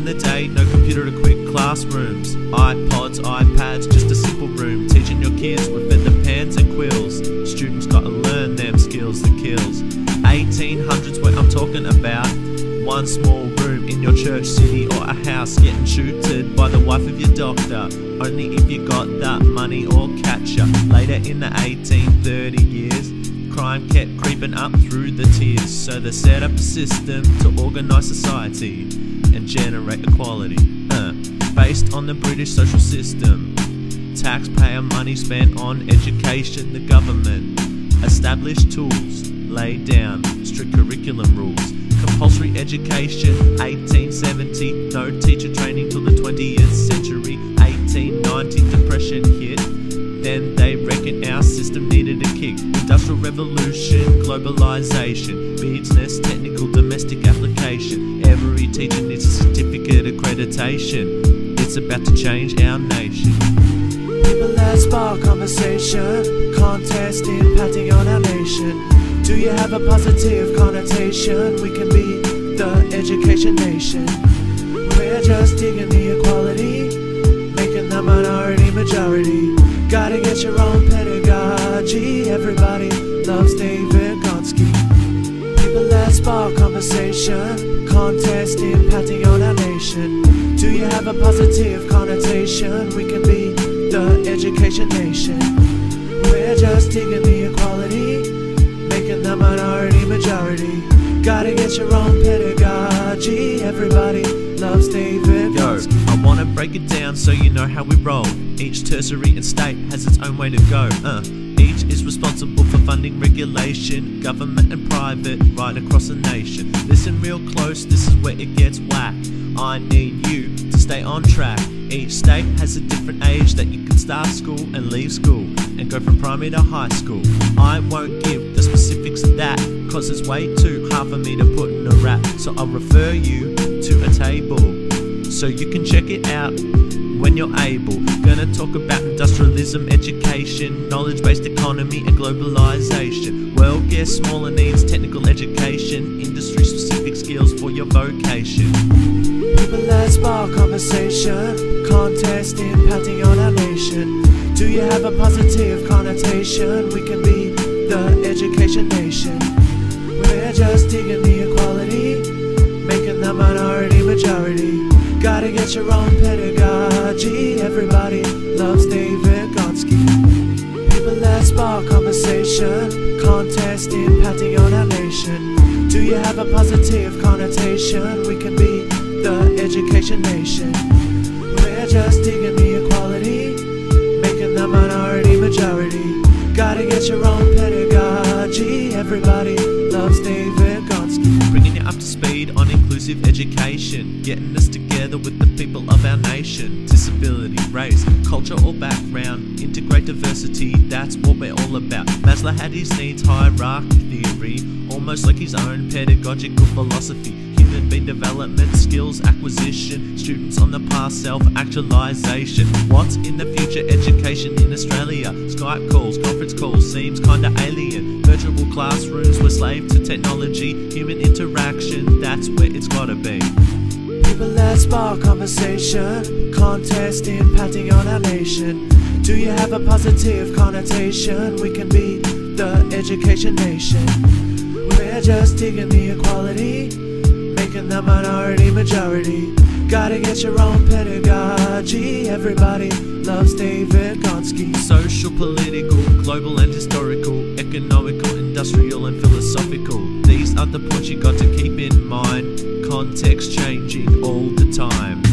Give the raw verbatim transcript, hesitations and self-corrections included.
the day, no computer equipped classrooms, iPods, iPads, just a simple room, teaching your kids with feather pens and quills. Students gotta learn them skills that kills. eighteen hundreds where I'm talking about, one small room in your church, city or a house, getting tutored by the wife of your doctor, only if you got that money or catcher. Later in the eighteen thirty years, crime kept creeping up through the tiers, so they set up a system to organise society and generate equality, uh, based on the British social system. Taxpayer money spent on education. The government established tools, laid down strict curriculum rules. Compulsory education, eighteen seventy, no teacher training till the twentieth century. eighteen ninety, depression hit, then they reckon our system needed a kick. Industrial revolution, globalization, business, technical, domestic application. Every teacher needs a certificate accreditation. It's about to change our nation. People that spark conversation, contest impacting on our nation. Do you have a positive connotation? We can be the education nation. We're just digging the equality, making the minority majority. Gotta get your own pedagogy. Everybody loves David Gonski. People that spark conversation, contest impacting on our nation. Do you have a positive connotation? We can be the education nation. We're just digging the equality, making the minority majority. Gotta get your own pedagogy. Everybody loves David Gonski. Yo, I wanna break it down so you know how we roll. Each tertiary and state has its own way to go. Uh, each is responsible for funding regulation, government and private, right across the nation. Listen real close, this is where it gets whack. I need you to stay on track. Each state has a different age that you can start school and leave school and go from primary to high school. I won't give the specifics of that, cause it's way too hard for me to put in a rap. So I'll refer you to a table so you can check it out when you're able. Gonna talk about industrialism, education, knowledge-based economy and globalization. World gets smaller, needs technical education, industry-specific skills for your vocation. People that spark conversation, contest impacting on our nation. Do you have a positive connotation? We can be the education nation. We're just digging the equality, making the minority majority. Gotta get your own pedagogy. Everybody loves David Gonski. People that spark conversation, contest impacting on our nation. Do you have a positive connotation? We can be the education nation. We're just digging the equality, making the minority majority. Gotta get your own pedagogy. Everybody loves David Gonski. Bringing you up to speed on inclusive education, getting us together with the people of our nation. Disability, race, culture or background, integrate diversity, that's what we're all about. Maslow had his needs hierarchy theory, almost like his own pedagogical philosophy. Human being development, skills acquisition, students on the path, self-actualization. What's in the future education in Australia? Skype calls, conference calls, seems kinda alien. Virtual classrooms, we're slave to technology. Human interaction, that's where it's gotta be. People that spark conversation, contest impacting on our nation. Do you have a positive connotation? We can be the education nation. We're just digging the equality, making the minority majority. Gotta get your own pedagogy. Everybody loves David Gonski. Social, political, global and historical, economical, industrial and philosophical. These are the points you got to keep in mind. Context changing all the time.